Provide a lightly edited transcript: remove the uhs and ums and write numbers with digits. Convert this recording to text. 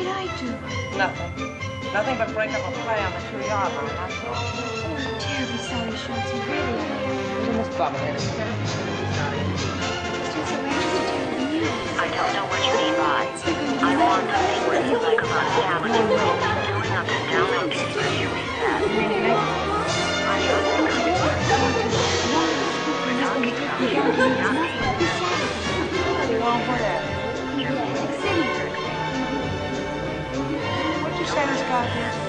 did I do? Nothing. Nothing but break up a play on the 2-yard line, that's all. I'm terribly sorry, Schultzy, really. You must bump it. It's just the way I do you. I don't know what you mean by I want something where you like about establishing doing up and download days for your reset. I just think I can work. We're talking about you, not me. Well, whatever. You're missing City. What'd you say this guy did?